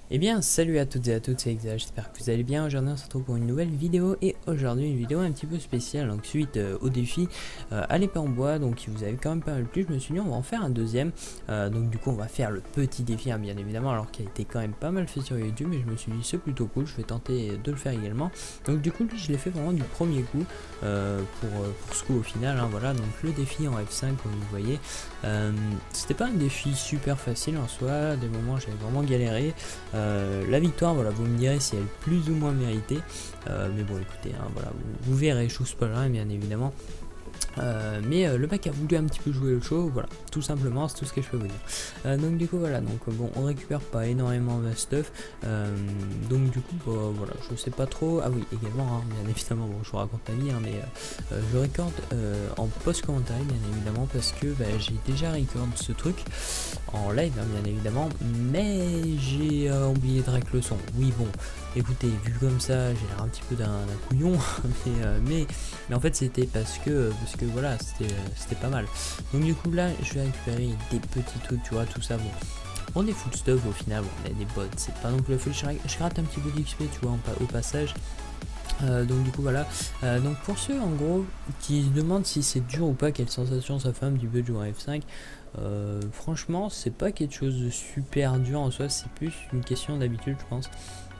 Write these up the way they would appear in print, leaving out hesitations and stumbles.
Eh bien salut à toutes et à tous, c'est Exa, j'espère que vous allez bien. Aujourd'hui on se retrouve pour une nouvelle vidéo et aujourd'hui une vidéo un petit peu spéciale. Donc suite au défi à l'épée en bois, donc qui vous avez quand même pas mal plu, je me suis dit on va en faire un deuxième. Donc du coup on va faire le petit défi hein, bien évidemment, alors qu'il a été quand même pas mal fait sur YouTube, mais je me suis dit c'est plutôt cool, je vais tenter de le faire également. Donc du coup lui je l'ai fait vraiment du premier coup pour ce coup au final hein, voilà. Donc le défi en F5 comme vous voyez, c'était pas un défi super facile en soi, des moments j'avais vraiment galéré. La victoire, voilà, vous me direz si elle est plus ou moins méritée, mais bon, écoutez, hein, voilà, vous verrez, chose pas là, bien évidemment. Mais le mec a voulu un petit peu jouer le show, voilà, tout simplement, c'est tout ce que je peux vous dire. Donc du coup voilà, donc bon, on récupère pas énormément de stuff, donc du coup bah, voilà, je sais pas trop. Ah oui, également hein, bien évidemment, bon je vous raconte ma vie hein, mais je recorde en post-commentaire bien évidemment, parce que bah, j'ai déjà record ce truc en live hein, bien évidemment, mais j'ai oublié de régler le son. Oui bon, écoutez, vu comme ça j'ai l'air un petit peu d'un couillon mais en fait c'était parce que voilà, c'était pas mal. Donc du coup là je vais récupérer des petits trucs, tu vois, tout ça. Bon, on est full stuff au final, bon, on a des bots, c'est pas non plus la folie. Je rate un petit peu d'XP, tu vois, au passage. Donc du coup voilà, donc pour ceux en gros qui se demandent si c'est dur ou pas, quelle sensation ça fait un petit peu de jouer à F5, franchement c'est pas quelque chose de super dur en soi, c'est plus une question d'habitude je pense.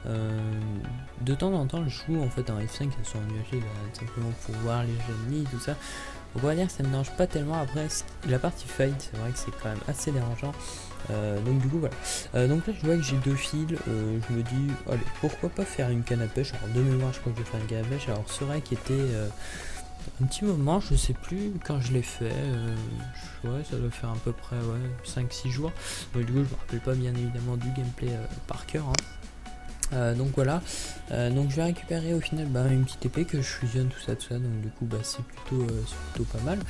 De temps en temps je joue en fait en F5 sur un UHD simplement pour voir les ennemis tout ça. On va dire que ça me dérange pas tellement. Après la partie fight, c'est vrai que c'est quand même assez dérangeant. Donc du coup voilà, donc là je vois que j'ai deux fils, je me dis allez pourquoi pas faire une canne à pêche. Alors de mémoire je crois que je vais faire une canne à pêche. Alors c'est vrai qu'il était un petit moment, je sais plus quand je l'ai fait, ouais ça doit faire à peu près ouais, 5-6 jours. Donc du coup je me rappelle pas bien évidemment du gameplay par cœur hein. Donc voilà, donc je vais récupérer au final une petite épée que je fusionne tout ça, donc du coup c'est plutôt pas mal.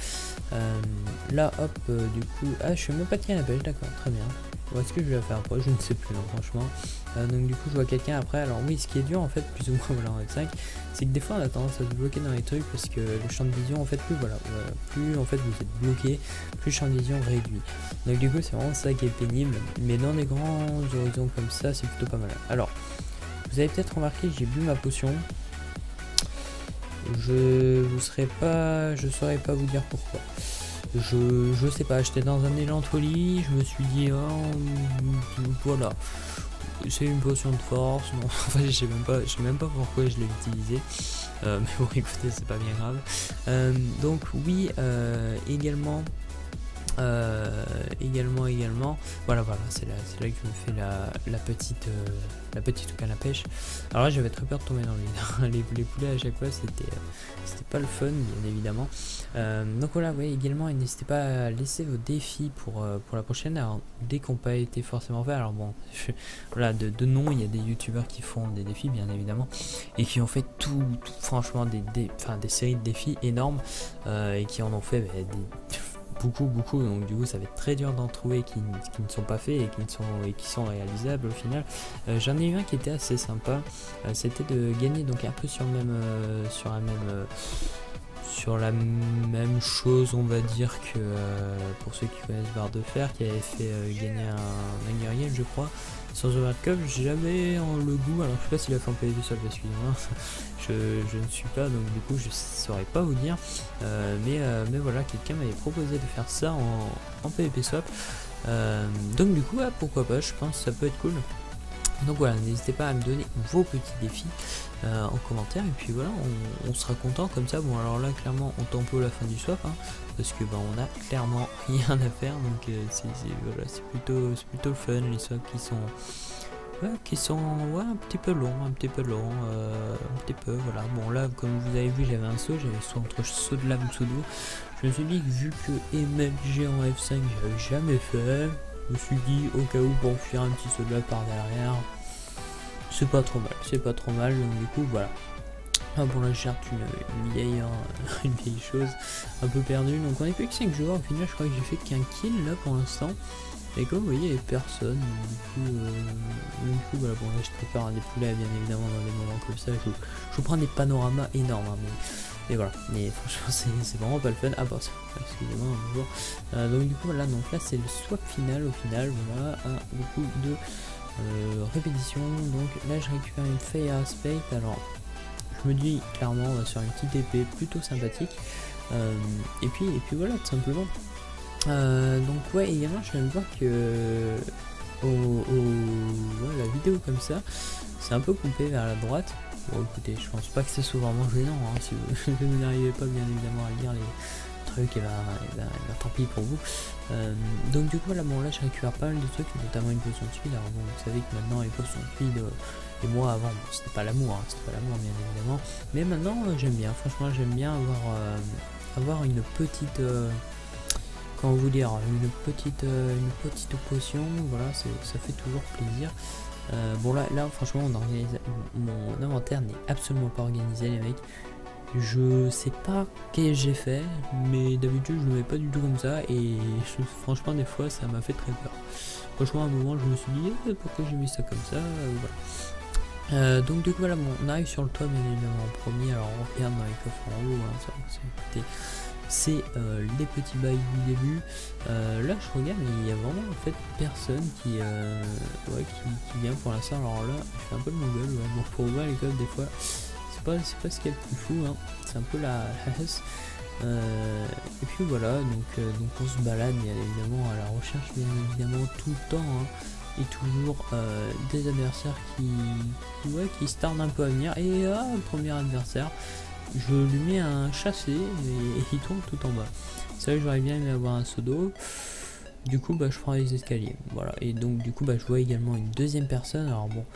Là hop, du coup, je fais même pas de canne à pêche, d'accord, très bien. Où est-ce que je vais faire après, je ne sais plus non, franchement. Donc du coup je vois quelqu'un après. Alors oui, ce qui est dur en fait, plus ou moins voilà, en F5, c'est que des fois on a tendance à se bloquer dans les trucs parce que le champ de vision en fait plus en fait vous êtes bloqué, plus le champ de vision réduit. Donc du coup c'est vraiment ça qui est pénible, mais dans des grands horizons comme ça c'est plutôt pas mal. Alors vous avez peut-être remarqué que j'ai bu ma potion. Je saurais pas vous dire pourquoi. Je sais pas, j'étais dans un élan de folie, je me suis dit oh, voilà, c'est une potion de force, non, enfin je sais même pas pourquoi je l'ai utilisé, mais bon écoutez c'est pas bien grave. Donc oui, également, voilà c'est là que je me fais la petite canne à pêche. Alors là j'avais très peur de tomber dans le vide. les poulets à chaque fois c'était pas le fun bien évidemment. Donc voilà, ouais, également n'hésitez pas à laisser vos défis pour la prochaine. Alors dès qu'on pas été forcément fait, alors bon voilà, de nom il y a des youtubeurs qui font des défis bien évidemment et qui ont fait tout franchement des séries de défis énormes, et qui en ont fait beaucoup, donc du coup ça va être très dur d'en trouver qui ne sont pas faits et qui sont réalisables au final. J'en ai eu un qui était assez sympa, c'était de gagner donc un peu sur la même chose on va dire que pour ceux qui connaissent Barre de Fer qui avait fait gagner un Hunger Game je crois sans World Cup. J'ai jamais le goût, alors je sais pas s'il a fait en PvP seul, excusez-moi, je ne suis pas, donc du coup je saurais pas vous dire, mais voilà, quelqu'un m'avait proposé de faire ça en PvP swap, donc du coup pourquoi pas, je pense que ça peut être cool. Donc voilà, n'hésitez pas à me donner vos petits défis en commentaire, et puis voilà, on sera content comme ça. Bon alors là clairement on tempo la fin du swap hein, parce que on a clairement rien à faire, donc voilà, c'est plutôt fun les swaps qui sont un petit peu longs, un petit peu voilà. Bon là comme vous avez vu j'avais un saut, j'avais soit entre saut de lame ou saut d'eau. Je me suis dit que vu que MLG en F5 j'avais jamais fait, je me suis dit au cas où pour faire un petit saut de lame par derrière, c'est pas trop mal, donc du coup voilà. Bon là je cherche une vieille chose un peu perdue, donc on est plus que 5 joueurs au final. Je crois que j'ai fait qu'un kill là pour l'instant, et comme vous voyez il n'y avait personne, du coup voilà. Bon là je prépare des poulets bien évidemment dans des moments comme ça, je vous prends des panoramas énormes hein, mais voilà, mais franchement c'est vraiment pas le fun. Ah bah excusez-moi bonjour. Donc du coup voilà, donc là c'est le swap final au final, voilà, beaucoup de répétition. Donc là je récupère une Fire Aspect. Alors je me dis clairement on va se faire une petite épée plutôt sympathique. Et puis voilà, tout simplement. Donc ouais, également je viens de voir que ouais, la vidéo comme ça c'est un peu coupé vers la droite. Bon écoutez, je pense pas que ce soit vraiment gênant, hein, si vous n'arrivez pas bien évidemment à lire les trucs, et ben tant pis pour vous. Donc du coup voilà, bon là je récupère pas mal de trucs, notamment une potion de speed. Alors bon, vous savez que maintenant les potions de speed, et moi avant bon, c'était pas l'amour, hein, c'était pas l'amour bien évidemment, mais maintenant j'aime bien, franchement j'aime bien avoir une petite comment vous dire, une petite potion, voilà, ça fait toujours plaisir. Bon là franchement mon inventaire n'est absolument pas organisé les mecs. Je sais pas qu'est-ce que j'ai fait, mais d'habitude je le mets pas du tout comme ça et franchement des fois ça m'a fait très peur. Franchement à un moment je me suis dit pourquoi j'ai mis ça comme ça, voilà. Donc du coup voilà, bon, on arrive sur le toit bien évidemment en premier. Alors on regarde dans les coffres en haut, hein, c'est les petits bails du début. Là je regarde mais il y a vraiment en fait personne qui vient pour l'instant. Alors là je fais un peu le mongol, ouais. Bon pour ouvrir les coffres des fois c'est pas ce qu'il y a de plus fou, hein. C'est un peu la hasse. Et puis voilà, donc on se balade bien évidemment à la recherche bien évidemment tout le temps, hein. Et toujours des adversaires qui se tardent un peu à venir. Et premier adversaire, je lui mets un chassé et il tombe tout en bas. C'est vrai que j'aurais bien aimé avoir un seau d'eau. Du coup je prends les escaliers, voilà. Et donc du coup je vois également une deuxième personne. Alors bon,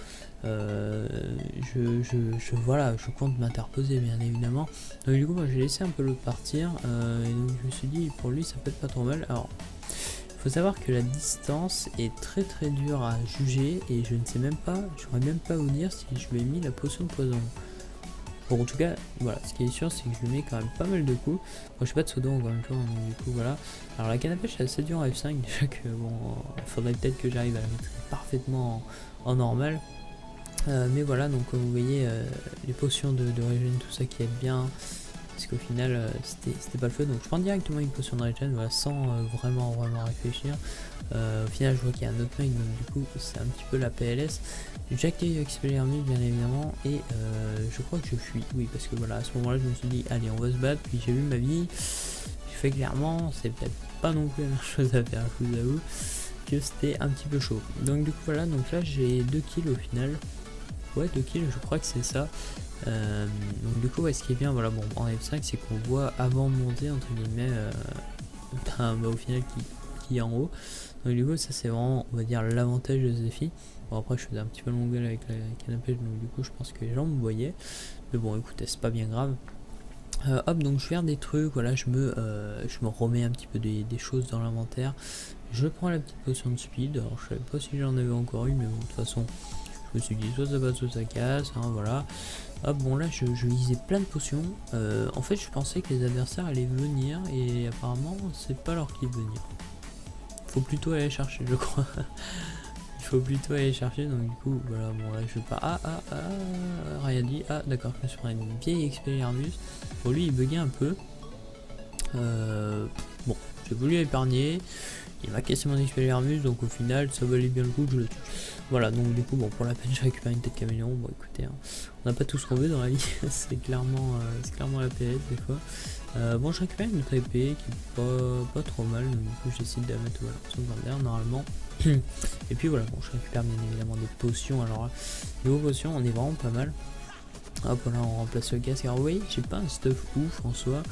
je compte m'interposer bien évidemment. Donc du coup j'ai laissé un peu l'autre partir, et donc je me suis dit pour lui ça peut être pas trop mal. Alors faut savoir que la distance est très dure à juger et je ne sais même pas, j'aurais même pas vous dire si je lui ai mis la potion de poison. Bon en tout cas voilà, ce qui est sûr c'est que je lui mets quand même pas mal de coups. Moi je suis pas de pseudo encore une fois, donc du coup voilà. Alors la canne à pêche c'est assez dur en F5 déjà, que bon il faudrait peut-être que j'arrive à la maîtriser parfaitement en normal. Mais voilà, donc comme vous voyez les potions de régène, tout ça qui aide bien, parce qu'au final c'était pas le feu. Donc je prends directement une potion de régène, voilà, sans vraiment réfléchir. Au final je vois qu'il y a un autre mec, donc du coup c'est un petit peu la PLS. J'ai activé Expelliarmus bien évidemment, et je crois que je fuis, oui, parce que voilà, à ce moment là je me suis dit allez on va se battre, puis j'ai vu ma vie, j'ai fait clairement c'est peut-être pas non plus la même chose à faire, je vous avoue que c'était un petit peu chaud. Donc du coup voilà, donc là j'ai 2 kills au final. Ouais, 2 kills, je crois que c'est ça. Donc du coup, ouais, ce qui est bien, voilà, bon, en F5, c'est qu'on voit avant de monter, entre guillemets, au final, qui est en haut. Donc du coup, ça c'est vraiment, on va dire, l'avantage de ce défi. Bon, après, je faisais un petit peu long gueule avec la canne à pêche, donc du coup, je pense que les gens me voyaient. Mais bon, écoutez, c'est pas bien grave. Hop, donc je vais faire des trucs, voilà, je me remets un petit peu des choses dans l'inventaire. Je prends la petite potion de speed. Alors, je savais pas si j'en avais encore eu, mais bon, de toute façon... Je me suis dit soit ça passe soit ça casse, hein, voilà. Hop, bon là je lisais plein de potions. En fait je pensais que les adversaires allaient venir et apparemment c'est pas leur qui venir. Faut plutôt aller chercher je crois. Il faut plutôt aller chercher, donc du coup voilà, bon là je vais pas... rien dit. Ah d'accord, je me suis pris une vieille Expelliarmus. Bon lui il buguait un peu. Bon, j'ai voulu épargner. Il m'a cassé mon Expelliarmus, donc au final ça valait bien le coup que je le tue. Voilà, donc du coup bon, pour la peine je récupère une tête caméléon. Bon écoutez, hein, on n'a pas tout ce qu'on veut dans la vie. c'est clairement la PS des fois. Bon, je récupère une autre épée qui est pas trop mal, donc du coup j'essaie de la mettre sur le bannière normalement. Et puis voilà, bon, je récupère bien évidemment des potions. Alors là, niveau potions on est vraiment pas mal. Hop, voilà, on remplace le casque. Alors oui, j'ai pas un stuff ouf en soi.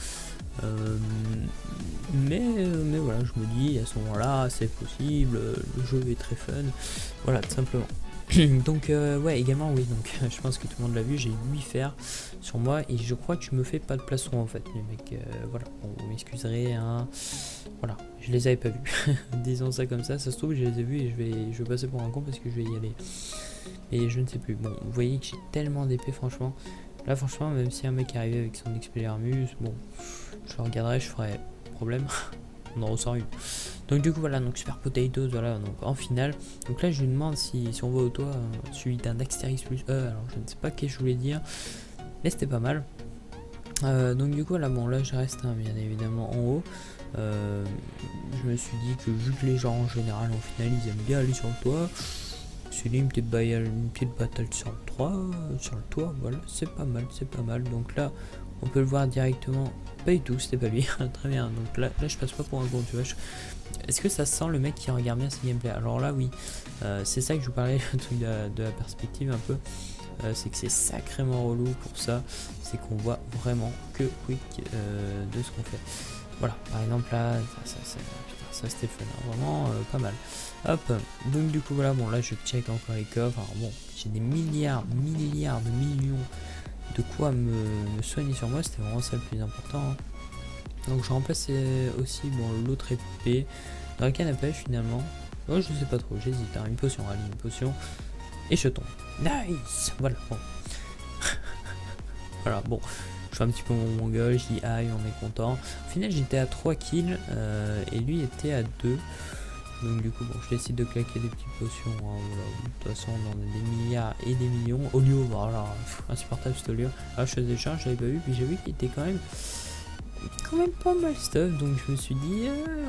Mais voilà, je me dis à ce moment là c'est possible, le jeu est très fun, voilà, tout simplement. Donc ouais, également oui, donc je pense que tout le monde l'a vu, j'ai 8 fers sur moi et je crois que je me fais pas de plastron en fait les mecs. Voilà, bon, vous m'excuserez, hein, voilà, je les avais pas vus. Disons ça comme ça se trouve je les ai vus et je vais passer pour un con parce que je vais y aller et je ne sais plus. Bon, vous voyez que j'ai tellement d'épées, franchement là, franchement, même si un mec arrivait avec son Expelliarmus, bon, je le regarderai, je ferai problème. On en ressort une. Donc du coup voilà, donc Super Potatoes, voilà, donc en finale. Donc là je lui demande si on va au toit suivi d'un Daxterix plus alors je ne sais pas ce que je voulais dire, mais c'était pas mal. Donc du coup là, bon là je reste hein, bien évidemment en haut. Je me suis dit que vu que les gens en général au final ils aiment bien aller sur le toit, C'est une petite bataille sur le toit, voilà, c'est pas mal. Donc là, on peut le voir directement. Pas du tout, c'était pas lui. Très bien. Donc là, je passe pas pour un gros, tu vois. Est-ce que ça sent le mec qui regarde bien ses gameplays? Alors là, oui. C'est ça que je vous parlais, le truc de la perspective un peu. C'est que c'est sacrément relou pour ça. C'est qu'on voit vraiment que quick de ce qu'on fait. Voilà, par exemple là, ça c'était fun, hein, vraiment pas mal. Hop, donc du coup voilà, bon là je check encore les coffres. Alors bon, j'ai des milliards de millions de quoi me soigner sur moi, c'était vraiment ça le plus important. Hein. Donc je remplaçais aussi bon l'autre épée dans la canne à pêche finalement. Oh, je sais pas trop, j'hésite, hein, une potion, allez, une potion. Et je tombe. Nice. Voilà, bon. Voilà, bon. Je fais un petit peu mon mongol, je dis aïe, on est content. Au final, j'étais à 3 kills et lui était à 2. Donc du coup, bon, je décide de claquer des petites potions. Hein, voilà. De toute façon, on en a des milliards et des millions. Olio, voilà, insupportable cet olio. Ah, je faisais des charges, je l'avais pas vu, puis j'ai vu qu'il était quand même pas mal stuff. Donc je me suis dit,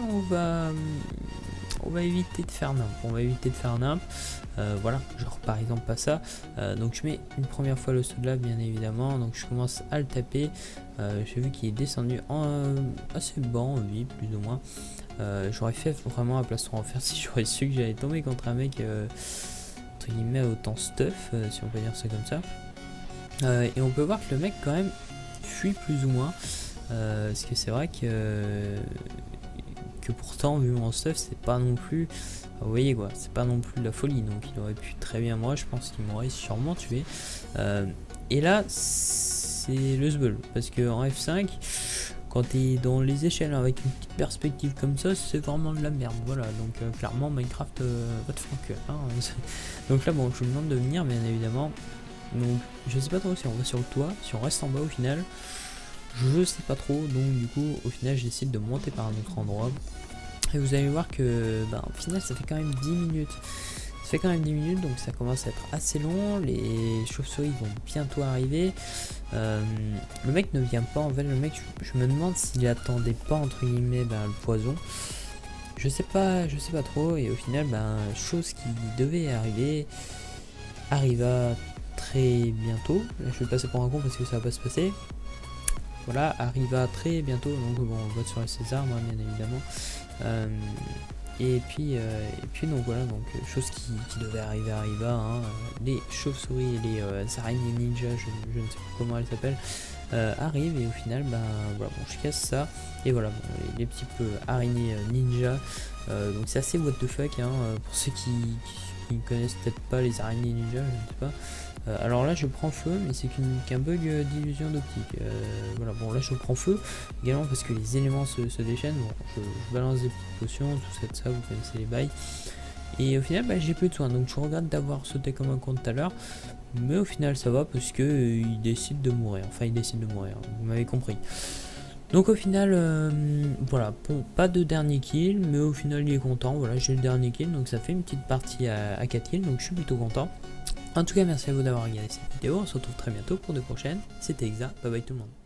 on va éviter de faire nimp. Voilà, genre par exemple pas ça. Donc je mets une première fois le saut de lave bien évidemment. Donc je commence à le taper. J'ai vu qu'il est descendu assez bas en vie plus ou moins. J'aurais fait vraiment à place en faire si j'aurais su que j'allais tomber contre un mec entre guillemets autant stuff, si on peut dire ça comme ça. Et on peut voir que le mec quand même fuit plus ou moins. Parce que c'est vrai que pourtant vu mon stuff c'est pas non plus, vous voyez quoi, c'est pas non plus de la folie, donc il aurait pu très bien, moi je pense qu'il m'aurait sûrement tué. Et là c'est le zbeul, parce que en F5 quand t'es dans les échelles avec une petite perspective comme ça, c'est vraiment de la merde, voilà. Donc clairement Minecraft va te faire que hein. Donc là bon, je vous demande de venir bien évidemment. Donc je sais pas trop si on va sur le toit, si on reste en bas au final. Je sais pas trop, donc du coup au final je décide de monter par un autre endroit. Et vous allez voir que au final ça fait quand même 10 minutes. Ça fait quand même 10 minutes, donc ça commence à être assez long. Les chauves-souris vont bientôt arriver. Le mec ne vient pas, en fait le mec je me demande s'il attendait pas entre guillemets le poison. Je sais pas trop, et au final chose qui devait arriver arriva très bientôt. Là je vais passer pour un con parce que ça va pas se passer. Voilà, arriva très bientôt, donc bon, on vote sur les César, moi bien évidemment. Et puis donc voilà, donc chose qui devait arriver arriva, hein. Les chauves-souris et les araignées ninja, je ne sais pas comment elles s'appellent, arrivent, et au final voilà, bon, je casse ça, et voilà, bon, les petits peu araignées ninja, donc c'est assez what the fuck, hein, pour ceux qui ne connaissent peut-être pas les araignées ninja, je ne sais pas. Alors là je prends feu, mais c'est qu'un bug d'illusion d'optique. Voilà, bon là je prends feu également parce que les éléments se déchaînent. Bon, je balance des petites potions, tout ça, vous connaissez les bails. Et au final j'ai plus de soins, donc je regrette d'avoir sauté comme un con tout à l'heure. Mais au final ça va parce que il décide de mourir. Enfin il décide de mourir, vous m'avez compris. Donc au final, voilà, bon, pas de dernier kill, mais au final il est content. Voilà, j'ai le dernier kill, donc ça fait une petite partie à 4 kills, donc je suis plutôt content. En tout cas, merci à vous d'avoir regardé cette vidéo, on se retrouve très bientôt pour de prochaines. C'était Exa, bye bye tout le monde.